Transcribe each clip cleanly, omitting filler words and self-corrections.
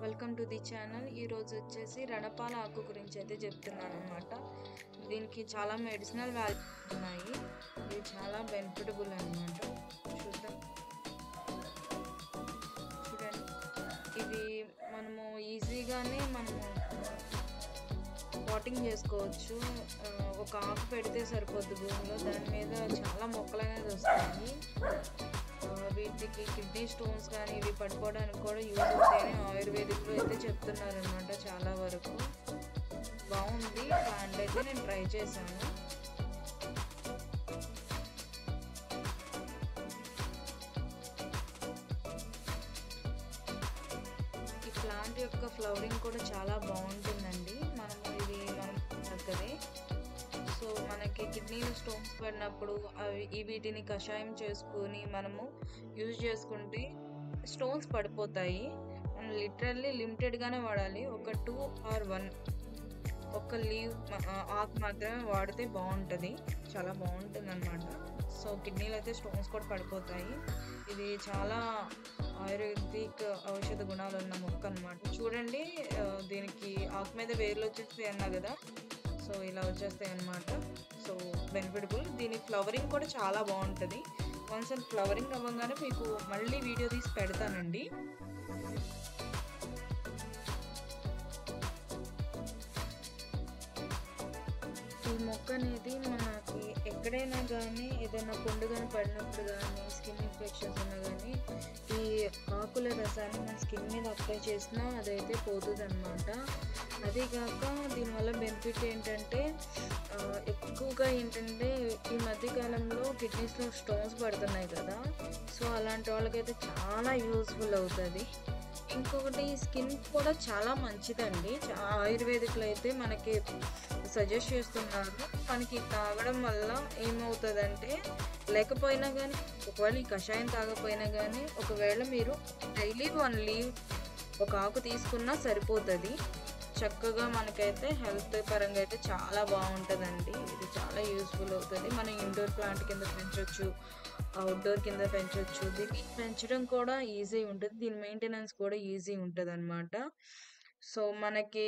Welcome to the channel. ఈరోజు వచ్చేసి రణపాల ఆకు గురించి అయితే చెప్తున్నాను అనమాట. దీనికి చాలా మెడిసినల్ వాల్యూస్ ఉన్నాయి. ఇది చాలా బెనిఫిటబుల్ అనమాట. చూద్దాం, చూడండి. ఇవి మనము ఈజీగానే వాటింగ్ చేసుకోవచ్చు. ఒక ఆకు పెడితే సరిపోద్ది భూమిలో, దాని మీద చాలా మొక్కలు అనేది వస్తాయి. వీటికి కిడ్నీ స్టోన్స్ కానీ ఇవి పట్టుకోవడానికి కూడా యూజ్ అవుతాయని ఆయుర్వేదిక్లో అయితే చెప్తున్నారు అనమాట. చాలా వరకు బాగుంది ప్లాంట్ అయితే, నేను ట్రై చేశాను. ఈ ప్లాంట్ యొక్క ఫ్లవరింగ్ కూడా చాలా బాగుంటుందండి. ఇది మనం దగ్గరే. సో మనకి కిడ్నీలో స్టోన్స్ పడినప్పుడు వీటిని కషాయం చేసుకుని మనము యూజ్ చేసుకుంటే స్టోన్స్ పడిపోతాయి. మనం లిటరల్లీ లిమిటెడ్గానే వాడాలి. ఒక 2 or 1 ఒక లీవ్ ఆకు మాత్రమే వాడితే బాగుంటుంది, చాలా బాగుంటుంది అనమాట. సో కిడ్నీలో అయితే స్టోన్స్ కూడా పడిపోతాయి. ఇది చాలా ఆయుర్వేదిక్ ఔషధ గుణాలు ఉన్న మొక్క అనమాట. చూడండి, దీనికి ఆకు మీద వేర్లు వచ్చేస్తాయి అన్నా కదా, సో ఇలా వచ్చేస్తాయి అన్నమాట. So benefitable. దీని ఫ్లవరింగ్ కూడా చాలా బాగుంటుంది. వన్స్ అండ్ ఫ్లవరింగ్ అవ్వగానే మీకు మళ్ళీ వీడియో తీసి పెడతానండి. ఈ మొక్క అనేది మనకి ఎక్కడైనా కానీ ఏదైనా పుండు కానీ పడినప్పుడు కానీ స్కిన్ ఇన్ఫెక్షన్స్ ఉన్నా కానీ ఈ ఆకుల రసాన్ని మన స్కిన్ మీద అప్లై చేసినా అదైతే పోతుంది అనమాట. అదేగాక దీనివల్ల బెనిఫిట్ ఏంటంటే ఎక్కువగా ఏంటంటే ఈ మధ్యకాలంలో కిడ్నీస్లో స్టోన్స్ పడుతున్నాయి కదా, సో అలాంటి వాళ్ళకైతే చాలా యూస్ఫుల్ అవుతుంది. ఇంకొకటి స్కిన్ కూడా చాలా మంచిదండి. ఆయుర్వేదిక్లో అయితే మనకి సజెస్ట్ చేస్తున్నారు. మనకి తాగడం వల్ల ఏమవుతుందంటే, లేకపోయినా కానీ ఒకవేళ ఈ కషాయం తాగకపోయినా కానీ ఒకవేళ మీరు డైలీ 1 లీవ్ ఒక ఆకు తీసుకున్నా సరిపోతుంది. చక్కగా మనకైతే హెల్త్ పరంగా అయితే చాలా బాగుంటుందండి. ఇది చాలా యూస్ఫుల్ అవుతుంది. మనం ఇండోర్ ప్లాంట్ కింద పెంచవచ్చు, అవుట్డోర్ కింద పెంచవచ్చు. దీన్ని పెంచడం కూడా ఈజీ ఉంటుంది, దీని మెయింటెనెన్స్ కూడా ఈజీ ఉంటుంది అనమాట. సో మనకి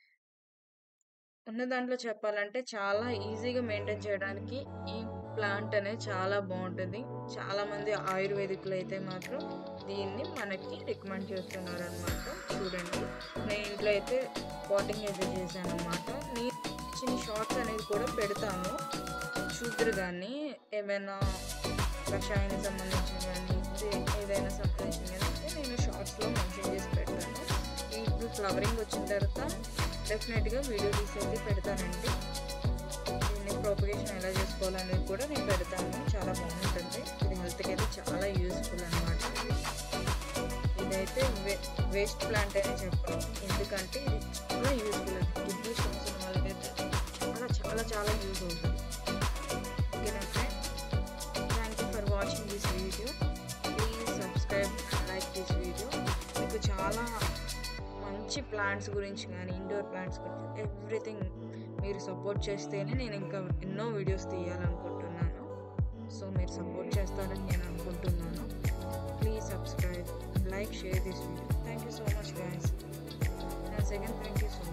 ఉన్న దాంట్లో చెప్పాలంటే చాలా ఈజీగా మెయింటైన్ చేయడానికి ఈ ప్లాంట్ అనేది చాలా బాగుంటుంది. చాలామంది ఆయుర్వేదిక్లో అయితే మాత్రం దీన్ని మనకి రికమెండ్ చేస్తున్నారు అనమాట. చూడండి, నేను ఇంట్లో అయితే పాటింగ్ అయితే చేశాను అనమాట. నేను చిన్న షార్ట్స్ అనేది కూడా పెడతాను. చూద్దరు కానీ ఏమైనా కషాయానికి సంబంధించిన కానీ ఏదైనా సంబంధించిన కానీ నేను షార్ట్స్లో మెన్షన్ చేసి పెడతాను. ఇప్పుడు ఫ్లవరింగ్ వచ్చిన తర్వాత డెఫినెట్గా వీడియో తీసి అయితే పెడతానండి. దీన్ని ప్రొపగేషన్ ఎలా చేసుకోవాలనేది కూడా నేను పెడతాను. చాలా బాగుంటుంది. ఇది హెల్త్కి అయితే చాలా యూస్ఫుల్ అనమాట. ఇదైతే వేస్ట్ ప్లాంట్ అనే చెప్పాలి, ఎందుకంటే ఇది చాలా యూస్ఫుల్. కిడ్నీ స్టోన్స్ ఉన్న వాళ్ళకైతే చాలా చాలా చాలా యూజ్ అవుతుంది. ఓకేనా friends, thank you for watching this video. Please subscribe and like this video. మీకు చాలా మంచి ప్లాంట్స్ గురించి కానీ ఇండోర్ ప్లాంట్స్ గురించి ఎవ్రీథింగ్ మీరు సపోర్ట్ చేస్తేనే నేను ఇంకా ఎన్నో వీడియోస్ తీయాలనుకుంటున్నాను. సో మీరు సపోర్ట్ చేస్తారని నేను అనుకుంటున్నాను. Please subscribe, like, share this video. Thank you so much guys. Once again, thank you so much.